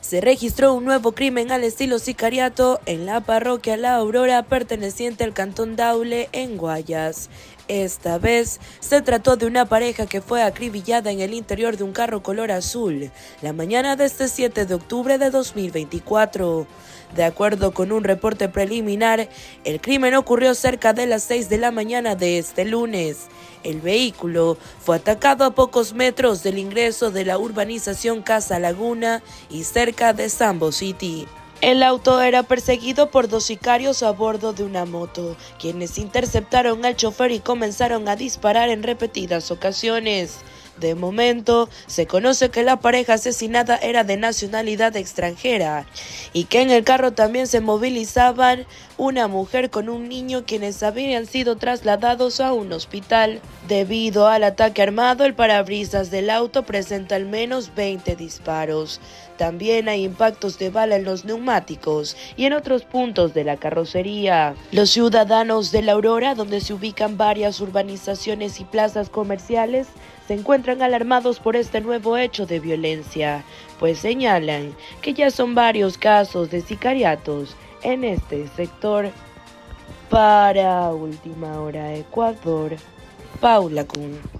Se registró un nuevo crimen al estilo sicariato en la parroquia La Aurora perteneciente al cantón Daule en Guayas. Esta vez se trató de una pareja que fue acribillada en el interior de un carro color azul la mañana de este 7 de octubre de 2024. De acuerdo con un reporte preliminar, el crimen ocurrió cerca de las 6 de la mañana de este lunes. El vehículo fue atacado a pocos metros del ingreso de la urbanización Casa Laguna y cerca de Sambo City. El auto era perseguido por dos sicarios a bordo de una moto, quienes interceptaron al chofer y comenzaron a disparar en repetidas ocasiones. De momento, se conoce que la pareja asesinada era de nacionalidad extranjera y que en el carro también se movilizaban una mujer con un niño quienes habían sido trasladados a un hospital. Debido al ataque armado, el parabrisas del auto presenta al menos 20 disparos. También hay impactos de bala en los neumáticos y en otros puntos de la carrocería. Los ciudadanos de La Aurora, donde se ubican varias urbanizaciones y plazas comerciales, se encuentran alarmados por este nuevo hecho de violencia, pues señalan que ya son varios casos de sicariatos en este sector. Para Última Hora Ecuador, Paula Kun.